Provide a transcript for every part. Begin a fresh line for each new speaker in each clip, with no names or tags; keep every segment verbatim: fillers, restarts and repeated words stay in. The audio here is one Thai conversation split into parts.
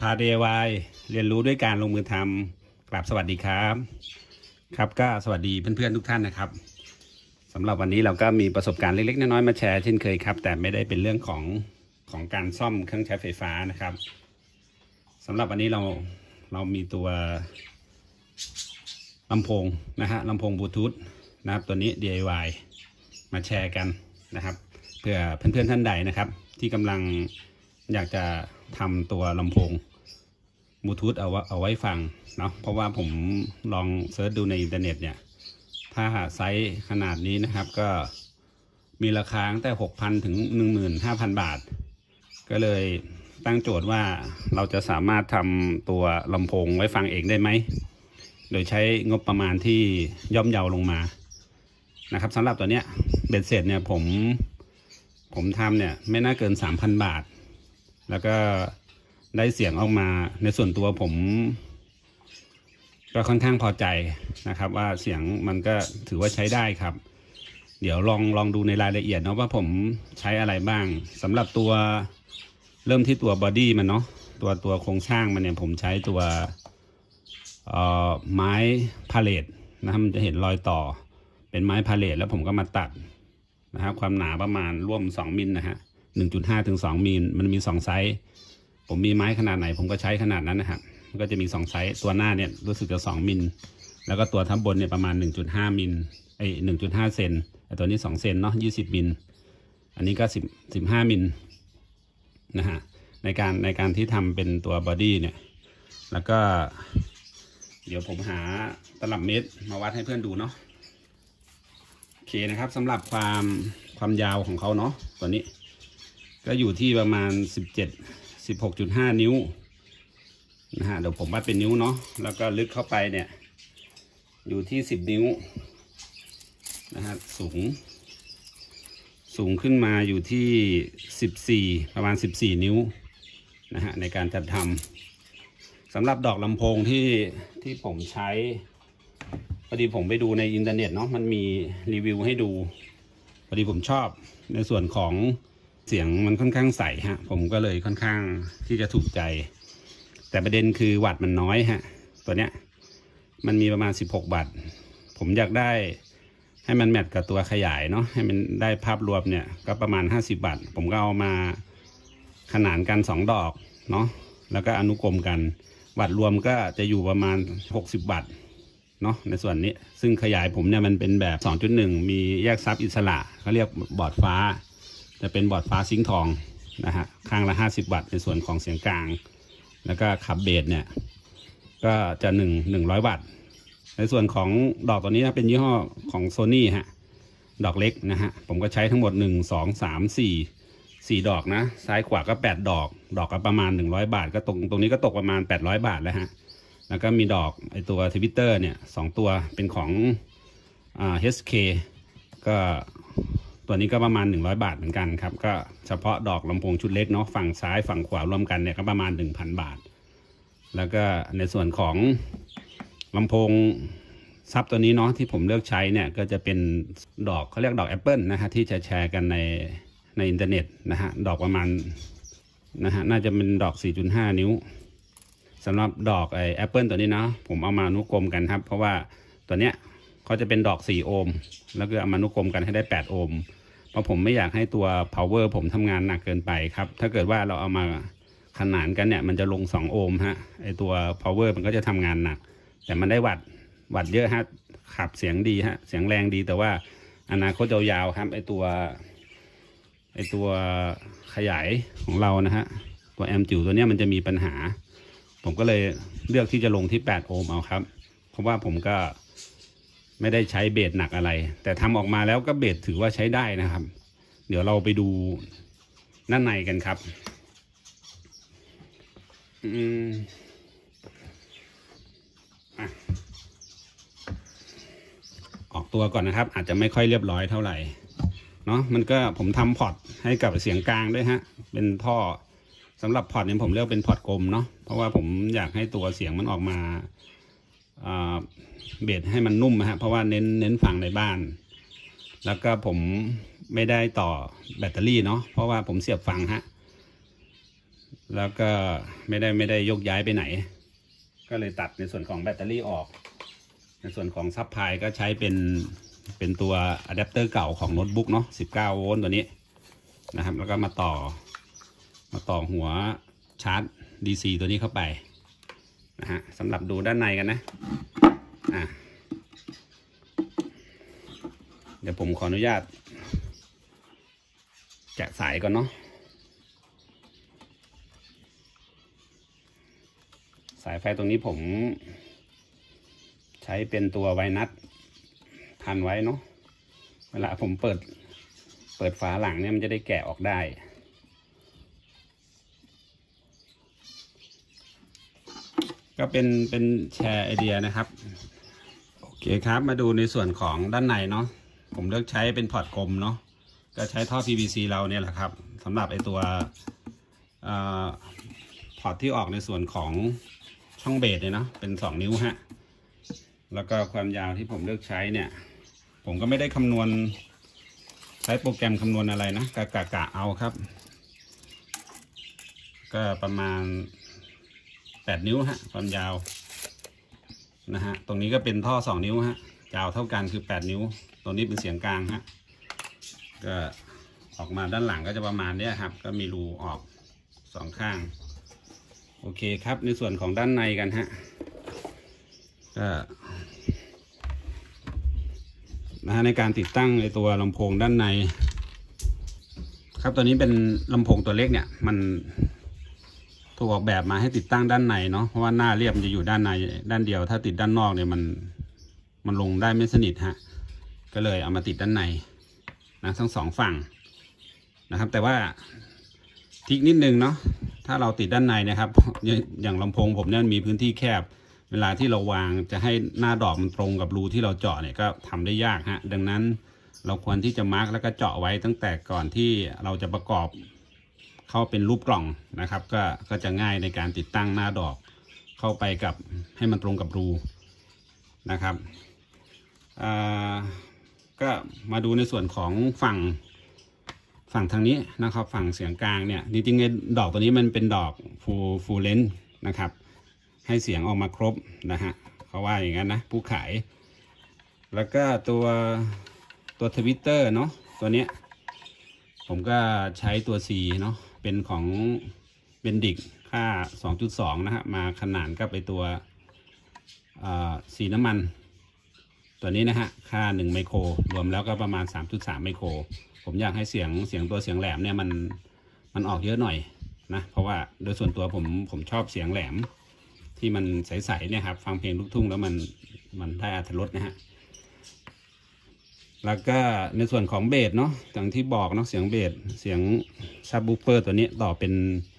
พา ดี ไอ วาย เรียนรู้ด้วยการลงมือทำกราบสวัสดีครับครับก็สวัสดีเพื่อนๆทุกท่านนะครับสำหรับวันนี้เราก็มีประสบการณ์เล็กๆน้อยๆมาแชร์เช่นเคยครับแต่ไม่ได้เป็นเรื่องของของการซ่อมเครื่องใช้ไฟฟ้านะครับสำหรับวันนี้เราเรามีตัวลำโพงนะฮะลำโพงบลูทูธนะครับตัวนี้ ดี ไอ วาย มาแชร์กันนะครับเพื่อเพื่อนๆท่านใดนะครับที่กำลังอยากจะทำตัวลำโพงบลูทูธเอาไว้เอาไว้ฟังเนาะเพราะว่าผมลองเซิร์ชดูในอินเทอร์เน็ตเนี่ยถ้าไซส์ขนาดนี้นะครับก็มีราคาตั้งแต่ หกพัน ถึง หนึ่งหมื่นห้าพัน บาทก็เลยตั้งโจทย์ว่าเราจะสามารถทำตัวลำโพงไว้ฟังเองได้ไหมโดยใช้งบประมาณที่ย่อมเยาลงมานะครับสำหรับตัวเนี้ยเบ็ดเสร็จเนี่ยผมผมทำเนี่ยไม่น่าเกิน สามพัน บาทแล้วก็ได้เสียงออกมาในส่วนตัวผมก็ค่อนข้างพอใจนะครับว่าเสียงมันก็ถือว่าใช้ได้ครับเดี๋ยวลองลองดูในรายละเอียดเนาะว่าผมใช้อะไรบ้างสำหรับตัวเริ่มที่ตัวบอดี้มันเนาะตัวตัวโครงสร้างมันเนี่ยผมใช้ตัวเอ่อไม้พาเลทนะครับมันจะเห็นรอยต่อเป็นไม้พาเลทแล้วผมก็มาตัดนะครับความหนาประมาณร่วมสองมิลนะฮะ หนึ่งจุดห้า ถึง สองมิลมันมีสองไซส์ผมมีไม้ขนาดไหนผมก็ใช้ขนาดนั้นนะครับมันก็จะมีสองไซส์ตัวหน้าเนี่ยรู้สึกจะสองมิลแล้วก็ตัวทับบนเนี่ยประมาณ หนึ่งจุดห้า มิลไอ้ หนึ่งจุดห้า เซนไอ้ตัวนี้สองเซนเนาะยี่สิบมิลอันนี้ก็10 สิบห้ามิลนะฮะในการในการที่ทำเป็นตัวบอดี้เนี่ยแล้วก็เดี๋ยวผมหาตลับเมตรมาวัดให้เพื่อนดูเนาะโอเคนะครับสำหรับความความยาวของเขาเนาะตัวนี้ก็อยู่ที่ประมาณสิบเจ็ด สิบหกจุดห้า นิ้วนะฮะเดี๋ยวผมวัดเป็นนิ้วเนาะแล้วก็ลึกเข้าไปเนี่ยอยู่ที่สิบนิ้วนะฮะสูงสูงขึ้นมาอยู่ที่สิบสี่ประมาณสิบสี่นิ้วนะฮะในการจัดทำสำหรับดอกลำโพงที่ที่ผมใช้พอดีผมไปดูในอินเทอร์เน็ตเนาะมันมีรีวิวให้ดูพอดีผมชอบในส่วนของเสียงมันค่อนข้างใสฮะผมก็เลยค่อนข้างที่จะถูกใจแต่ประเด็นคือวัตต์มันน้อยฮะตัวเนี้ยมันมีประมาณสิบหกวัตต์ผมอยากได้ให้มันแมทกับตัวขยายเนาะให้มันได้ภาพรวมเนี่ยก็ประมาณห้าสิบวัตต์ผมก็เอามาขนานกันสองดอกเนาะแล้วก็อนุกรมกันวัตต์รวมก็จะอยู่ประมาณหกสิบวัตต์เนาะในส่วนนี้ซึ่งขยายผมเนี่ยมันเป็นแบบ สองจุดหนึ่ง มีแยกซับอิสระเขาเรียกบอร์ดฟ้าจะเป็นบอร์ดฟ้าซิงค์ทองนะฮะข้างละห้าสิบวัตต์ในส่วนของเสียงกลางแล้วก็ขับเบสเนี่ยก็จะหนึ่ง หนึ่งร้อยวัตต์ในส่วนของดอกตัวนี้นะเป็นยี่ห้อของ Sony ฮะดอกเล็กนะฮะผมก็ใช้ทั้งหมดหนึ่ง สอง สาม สี่ สี่ดอกนะซ้ายขวาก็แปดดอกดอกก็ประมาณหนึ่งร้อยบาทก็ตรงตรงนี้ก็ตกประมาณแปดร้อยบาทแล้วฮะแล้วก็มีดอกไอตัวทวิตเตอร์เนี่ยสองตัวเป็นของอ่า เอช เค ก็ตัวนี้ก็ประมาณหนึ่งร้อยบาทเหมือนกันครับก็เฉพาะดอกลำโพงชุดเล็กเนาะฝั่งซ้ายฝั่งขวารวมกันเนี่ยก็ประมาณ หนึ่งพัน บาทแล้วก็ในส่วนของลำโพงซับตัวนี้เนาะที่ผมเลือกใช้เนี่ยก็จะเป็นดอกเขาเรียกดอกแอปเปิลนะฮะที่จะแชร์กันในในอินเทอร์เน็ตนะฮะดอกประมาณนะฮะน่าจะเป็นดอก สี่จุดห้า นิ้วสำหรับดอกไอแอปเปิลตัวนี้นะผมเอามาอนุกรมกันครับเพราะว่าตัวเนี้ยเขาจะเป็นดอกสี่โอห์มแล้วก็เอามาอนุกรมกันให้ได้แปดโอห์มเพราะผมไม่อยากให้ตัว power ผมทำงานหนักเกินไปครับถ้าเกิดว่าเราเอามาขนานกันเนี่ยมันจะลงสองโอห์มฮะไอตัว power มันก็จะทำงานหนักแต่มันได้วัตต์วัตต์เยอะฮะขับเสียงดีฮะเสียงแรงดีแต่ว่าอนาคตยาวๆครับไอตัวไอตัวขยายของเรานะฮะตัวแอมป์จิ๋วตัวนี้มันจะมีปัญหาผมก็เลยเลือกที่จะลงที่แปดโอห์มเอาครับเพราะว่าผมก็ไม่ได้ใช้เบสหนักอะไรแต่ทำออกมาแล้วก็เบสถือว่าใช้ได้นะครับเดี๋ยวเราไปดูด้านในกันครับอืมอ่ะออกตัวก่อนนะครับอาจจะไม่ค่อยเรียบร้อยเท่าไหร่เนาะมันก็ผมทำพอร์ตให้กับเสียงกลางด้วยฮะเป็นท่อสำหรับพอร์ตเนี่ยผมเลือกเป็นพอร์ตกลมเนาะเพราะว่าผมอยากให้ตัวเสียงมันออกมาเบสให้มันนุ่มฮะเพราะว่าเน้นเน้นฟังในบ้านแล้วก็ผมไม่ได้ต่อแบตเตอรี่เนาะเพราะว่าผมเสียบฟังฮะแล้วก็ไม่ได้ไม่ได้ยกย้ายไปไหนก็เลยตัดในส่วนของแบตเตอรี่ออกในส่วนของซับพลายก็ใช้เป็นเป็นตัวอะแดปเตอร์เก่าของโน้ตบุ๊กเนาะสิบเก้าโวลต์ตัวนี้นะครับแล้วก็มาต่อมาต่อหัวชาร์จ ดี ซี ตัวนี้เข้าไปนะฮะสำหรับดูด้านในกันนะอ่ะเดี๋ยวผมขออนุญาตแกะสายก่อนเนาะสายไฟตรงนี้ผมใช้เป็นตัวไวนัทพันไว้เนาะเวลาผมเปิดเปิดฝาหลังเนี่ยมันจะได้แกะออกได้ก็เป็นเป็นแชร์ไอเดียนะครับโอเคครับมาดูในส่วนของด้านในเนาะผมเลือกใช้เป็นพอร์ตกลมเนาะก็ใช้ท่อ พี วี ซี เราเนี่ยแหละครับสำหรับไอตัวพอร์ตที่ออกในส่วนของช่องเบสเนี่ยเนาะเป็นสองนิ้วฮะแล้วก็ความยาวที่ผมเลือกใช้เนี่ยผมก็ไม่ได้คำนวณใช้โปรแกรมคำนวณอะไรนะกะกะกะเอาครับก็ประมาณแปดนิ้วฮะความยาวนะฮะตรงนี้ก็เป็นท่อสองนิ้วฮะยาวเท่ากันคือแปดนิ้วตรงนี้เป็นเสียงกลางฮะก็ออกมาด้านหลังก็จะประมาณนี้ครับก็มีรูออกสองข้างโอเคครับในส่วนของด้านในกันฮะก็นะฮะในการติดตั้งในตัวลำโพงด้านในครับตัวนี้เป็นลำโพงตัวเล็กเนี่ยมันถูกออกแบบมาให้ติดตั้งด้านในเนาะเพราะว่าหน้าเรียบมันจะอยู่ด้านในด้านเดียวถ้าติดด้านนอกเนี่ยมันมันลงได้ไม่สนิทฮะก็เลยเอามาติดด้านในนะทั้งสองฝั่งนะครับแต่ว่าทิกนิดนึงเนาะถ้าเราติดด้านในนะครับอย่างลำโพงผมเนี่ยมีพื้นที่แคบเวลาที่เราวางจะให้หน้าดอกมันตรงกับรูที่เราเจาะเนี่ยก็ทำได้ยากฮะดังนั้นเราควรที่จะมาร์กแล้วก็เจาะไว้ตั้งแต่ก่อนที่เราจะประกอบเข้าเป็นรูปกล่องนะครับก็ก็จะง่ายในการติดตั้งหน้าดอกเข้าไปกับให้มันตรงกับรูนะครับก็มาดูในส่วนของฝั่งฝั่งทางนี้นะครับฝั่งเสียงกลางเนี่ยจริงๆดอกตัวนี้มันเป็นดอกฟูลฟูลเลนส์นะครับให้เสียงออกมาครบนะฮะเขาว่าอย่างนั้นนะผู้ขายแล้วก็ตัวตัวทวิตเตอร์เนาะตัวเนี้ยผมก็ใช้ตัว C เนาะเป็นของเบนดิกค่า สองจุดสอง นะฮะมาขนานกับไปตัวสีน้ำมันตัวนี้นะฮะค่าหนึ่งไมโครรวมแล้วก็ประมาณ สามจุดสาม ไมโครผมอยากให้เสียงเสียงตัวเสียงแหลมเนี่ยมันมันออกเยอะหน่อยนะเพราะว่าโดยส่วนตัวผมผมชอบเสียงแหลมที่มันใสๆเนี่ยครับฟังเพลงลูกทุ่งแล้วมันมันได้อรรถรสนะฮะแล้วก็ในส่วนของเบสเนาะอย่างที่บอกเนาะเสียงเบสเสียงซับวูฟเฟอร์ตัวนี้ต่อเป็น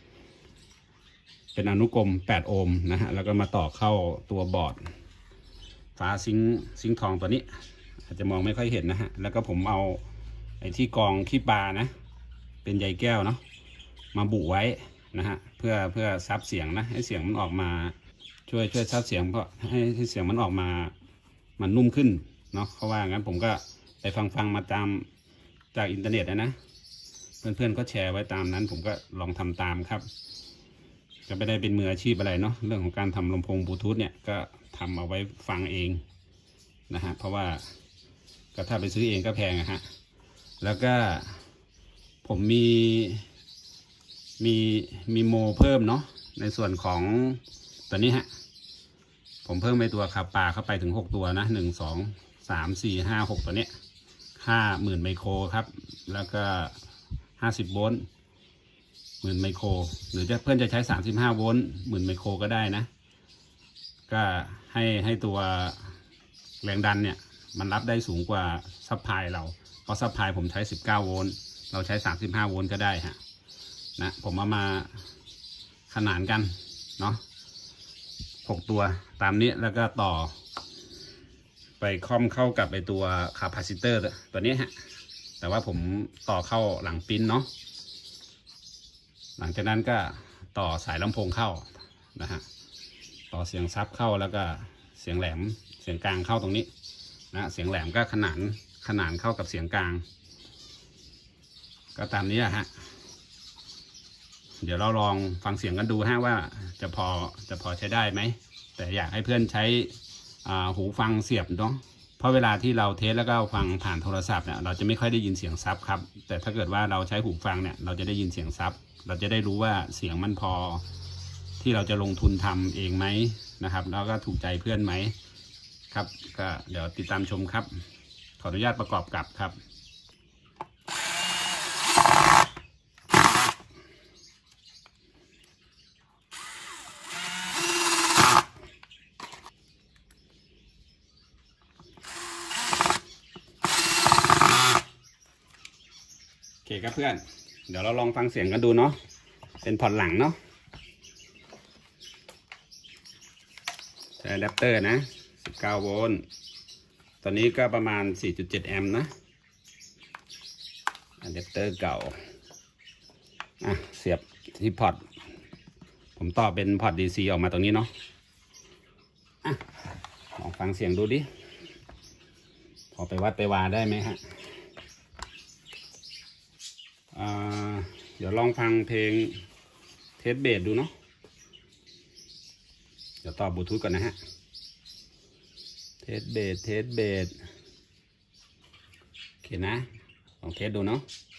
เป็นอนุกรมแปดโอห์มนะฮะแล้วก็มาต่อเข้าตัวบอร์ดฝาซิงซิงทองตัวนี้อาจจะมองไม่ค่อยเห็นนะฮะแล้วก็ผมเอาไอ้ที่กองขี้ปลานะเป็นใยแก้วเนาะมาบุไว้นะฮะเพื่อเพื่อซับเสียงนะให้เสียงมันออกมาช่วยช่วยซับเสียงเพราะให้ให้เสียงมันออกมามันนุ่มขึ้นเนาะเพราะว่างั้นผมก็ไปฟังฟังมาตามจากอินเทอร์เน็ตนะเพื่อนๆก็แชร์ไว้ตามนั้นผมก็ลองทำตามครับจะไม่ได้เป็นมืออาชีพอะไรเนาะเรื่องของการทำลำโพงบลูทูธเนี่ยก็ทำเอาไว้ฟังเองนะฮะเพราะว่าก็ถ้าไปซื้อเองก็แพงอะฮะแล้วก็ผมมีมีมีโมเพิ่มเนาะในส่วนของตัวนี้ฮะผมเพิ่มไปตัวคาปาเข้าไปถึงหกตัวนะหนึ่งสองสามสี่ห้าหกตัวเนี้ยห้าหมื่นไมโครครับแล้วก็ห้าสิบโวลต์หมื่นไมโครหรือจะเพื่อนจะใช้สามสิบห้าโวลต์หมื่นไมโครก็ได้นะก็ให้ให้ตัวแรงดันเนี่ยมันรับได้สูงกว่าซัพพลายเราเพราะซัพพลายผมใช้สิบเก้าโวลต์เราใช้สามสิบห้าโวลต์ก็ได้ฮะนะผมเอามาขนานกันเนาะหกตัวตามนี้แล้วก็ต่อไปคอมเข้ากับไอตัวคาปาซิเตอร์ตัวนี้ฮะแต่ว่าผมต่อเข้าหลังปิ้นเนาะหลังจากนั้นก็ต่อสายลำโพงเข้านะฮะต่อเสียงซับเข้าแล้วก็เสียงแหลมเสียงกลางเข้าตรงนี้นะเสียงแหลมก็ขนานขนานเข้ากับเสียงกลางก็ตามนี้ฮะเดี๋ยวเราลองฟังเสียงกันดูฮะว่าจะพอจะพอใช้ได้ไหมแต่อยากให้เพื่อนใช้หูฟังเสียบเนาะเพราะเวลาที่เราเทสแล้วก็ฟังผ่านโทรศัพท์เนี่ยเราจะไม่ค่อยได้ยินเสียงซับครับแต่ถ้าเกิดว่าเราใช้หูฟังเนี่ยเราจะได้ยินเสียงซับเราจะได้รู้ว่าเสียงมันพอที่เราจะลงทุนทำเองไหมนะครับแล้วก็ถูกใจเพื่อนไหมครับก็เดี๋ยวติดตามชมครับขออนุญาตประกอบกับครับโอเคครับเพื่อนเดี๋ยวเราลองฟังเสียงกันดูเนาะเป็นพอร์ตหลังเนาะใช้อะแดปเตอร์นะสิบเก้าโวลต์ตอนนี้ก็ประมาณ สี่จุดเจ็ด แอมป์นะอะแดปเตอร์เก่าอ่ะเสียบที่พอร์ตผมต่อเป็นพอร์ต ดี ซี ออกมาตรงนี้เนาะอ่ะลองฟังเสียงดูดิพอไปวัดไปวาได้ไหมฮะเดี๋ยวลองฟังเพลงเทสเบสดูเนาะเดี๋ยวต่อบลูทูธก่อนนะฮะเทสเบสเทสเบสโอเคนะลองเทสดูเนาะ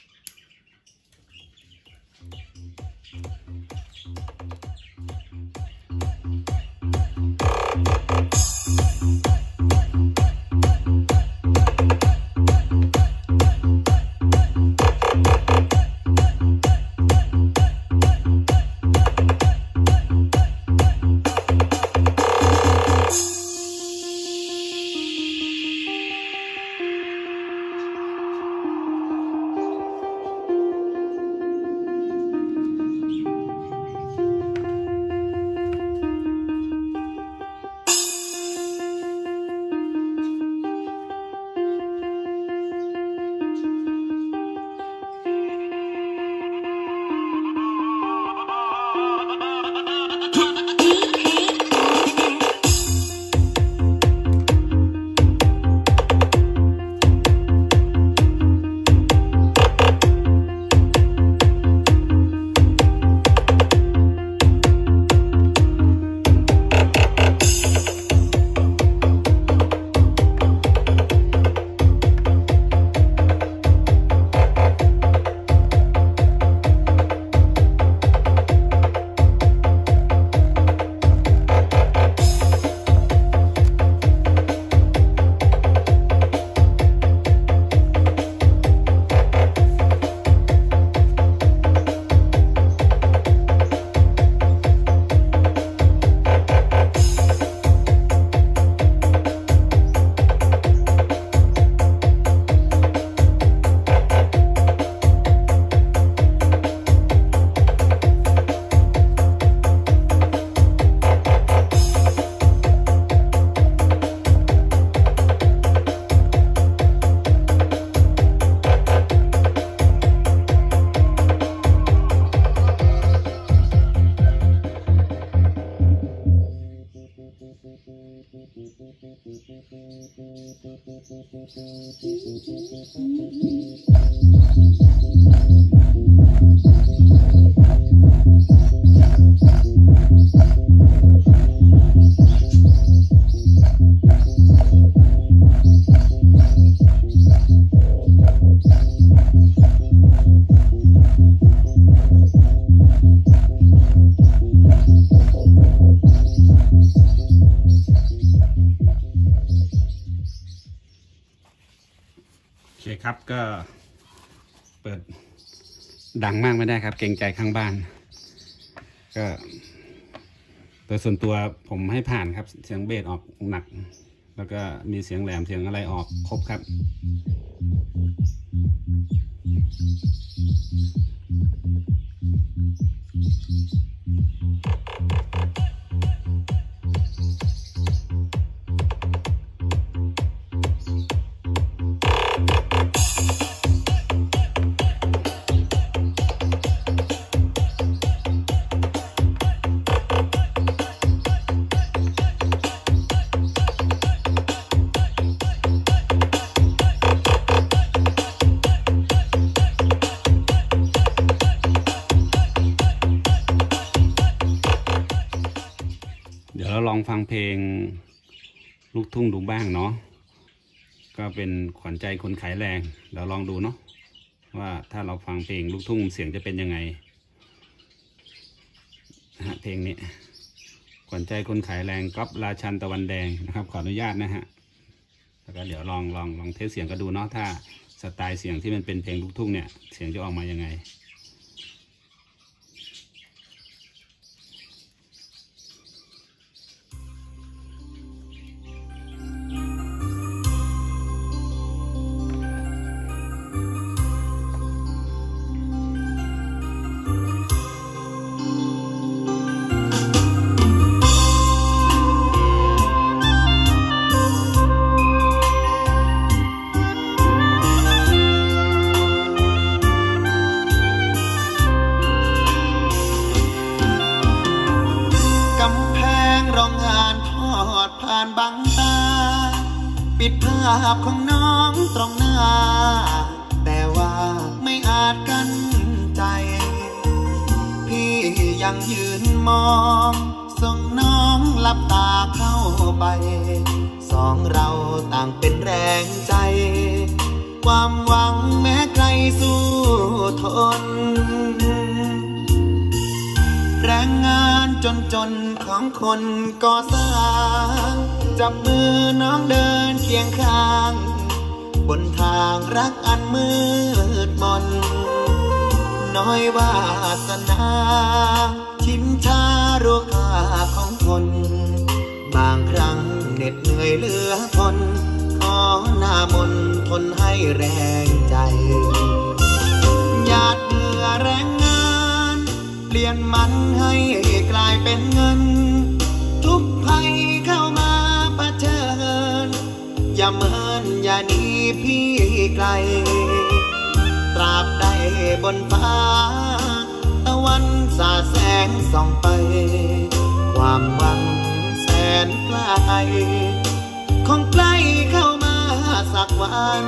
โอเคครับก็เปิดดังมากไม่ได้ครับเกรงใจข้างบ้านก็โดยส่วนตัวผมให้ผ่านครับเสียงเบสออกหนักแล้วก็มีเสียงแหลมเสียงอะไรออกครบครับดี๋ยวเราลองฟังเพลงลูกทุ่งดูบ้างเนาะก็เป็นขวัญใจคนขายแรงเราลองดูเนาะว่าถ้าเราฟังเพลงลูกทุ่งเสียงจะเป็นยังไงนะฮะเพลงนี้ขวัญใจคนขายแรงก๊อฟราชันตะวันแดงนะครับขออนุญาตนะฮะแล้วก็เดี๋ยวลองลองลองเทสเสียงก็ดูเนาะถ้าสไตล์เสียงที่มันเป็นเพลงลูกทุ่งเนี่ยเสียงจะออกมายังไง
ผ่านบังตาปิดภาพของน้องตรงหน้าแต่ว่าไม่อาจกั้นใจพี่ยังยืนมองส่งน้องหลับตาเข้าไปสองเราต่างเป็นแรงใจความหวังแม้ใครสู้ทนแรงงานจนจนของคนก่อสร้างจับมือน้องเดินเคียงข้างบนทางรักอันมืดมนน้อยวาสนาชิมชารู้ค่าของคนบางครั้งเหน็ดเหนื่อยเหลือทนขอหน้ามนทนให้แรงใจหยาดเหงื่อแรงงานเปลี่ยนมันให้กลายเป็นเงินทุกภัยเข้ามาเผชิญอย่าเมินอย่าหนีพี่ไกลตราบใดบนฟ้าตะวันสาดแสงส่องไปความหวังแสนไกลคงใกล้เข้ามาสักวัน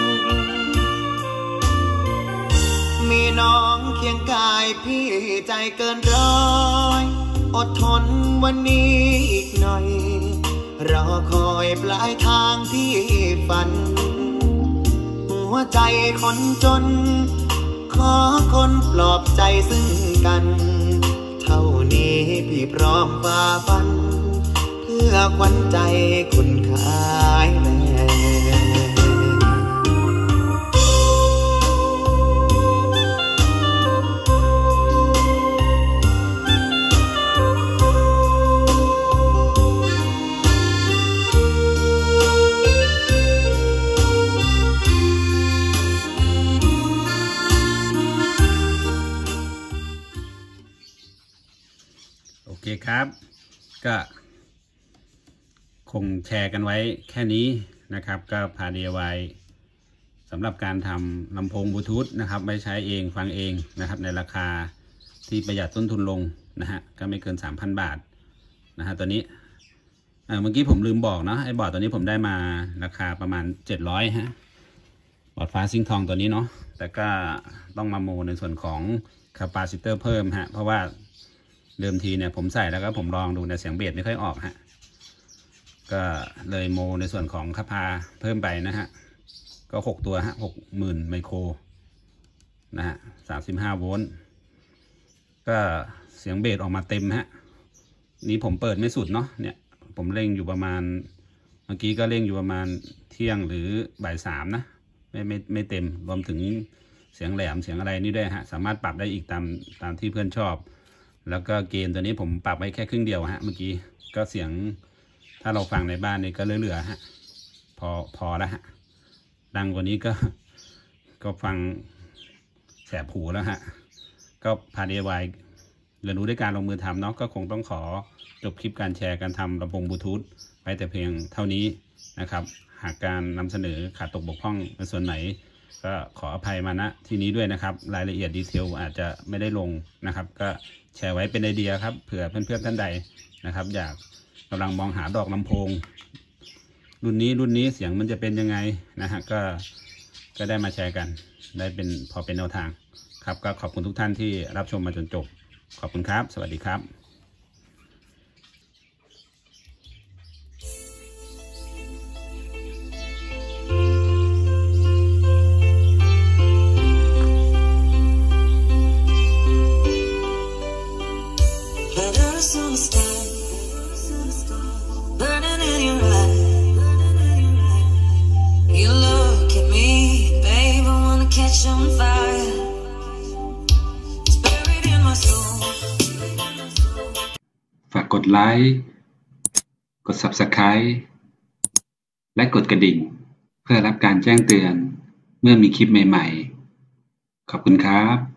มีน้องเคียงกายพี่ใจเกินร้อยอดทนวันนี้อีกหน่อยรอคอยปลายทางที่ฝันหัวใจคนจนขอคนปลอบใจซึ่งกันเท่านี้พี่พร้อมฝ่าฟันเพื่อขวัญใจคนขายแรง
โอเคครับก็คงแชร์กันไว้แค่นี้นะครับก็พา ดี ไอ วาย สำหรับการทำลำโพงบลูทูธนะครับไว้ใช้เองฟังเองนะครับในราคาที่ประหยัดต้นทุนลงนะฮะก็ไม่เกิน สามพัน บาทนะฮะตัวนี้เมื่อกี้ผมลืมบอกเนาะไอ้บอร์ดตัวนี้ผมได้มาราคาประมาณเจ็ดร้อยฮะบอร์ดฟ้าซิงทองตัวนี้เนาะแต่ก็ต้องมาโมในส่วนของคาปาซิเตอร์เพิ่มฮะเพราะว่าเดิมทีเนี่ยผมใส่แล้วก็ผมลองดูในเสียงเบสไม่ค่อยออกฮะก็เลยโมในส่วนของคาปาเพิ่มไปนะฮะก็หกตัวฮะหกหมื่นไมโครนะฮะสามสิบห้าโวลต์ก็เสียงเบสออกมาเต็มฮะนี้ผมเปิดไม่สุดเนาะเนี่ยผมเร่งอยู่ประมาณเมื่อกี้ก็เร่งอยู่ประมาณเที่ยงหรือบ่ายสามนะไม่ไม่ไม่เต็มรวมถึงเสียงแหลมเสียงอะไรนี่ด้วยฮะสามารถปรับได้อีกตามตามที่เพื่อนชอบแล้วก็เกณฑ์ตัวนี้ผมปรับไว้แค่ครึ่งเดียวฮะเมื่อกี้ก็เสียงถ้าเราฟังในบ้านนี่ก็เหลือๆฮะพอพอแล้วฮะดังกว่านี้ก็ก็ฟังแสบหูแล้วฮะก็พา ดี ไอ วาย เรียนรู้ด้วยการลงมือทำเนาะก็คงต้องขอจบคลิปการแชร์การทำลำโพงบลูทูธไปแต่เพียงเท่านี้นะครับหากการนำเสนอขาดตกบกพร่องในส่วนไหนก็ขออภัยมาณที่นี้ด้วยนะครับรายละเอียดดีเทลอาจจะไม่ได้ลงนะครับก็แชร์ไว้เป็นไอเดียครับเผื่อเพื่อนๆท่านใดนะครับอยากกำลังมองหาดอกลำโพงรุ่นนี้รุ่นนี้เสียงมันจะเป็นยังไงนะฮะก็ก็ได้มาแชร์กันได้เป็นพอเป็นแนวทางครับก็ขอบคุณทุกท่านที่รับชมมาจนจบขอบคุณครับสวัสดีครับ
superstar, burning in your eyes. You look at me, babe, I wanna catch on fire. It's buried in my soul.
ฝากกดไลค์กด ซับสไครบ์ และกดกระดิ่งเพื่อรับการแจ้งเตือนเมื่อมีคลิปใหม่ๆขอบคุณครับ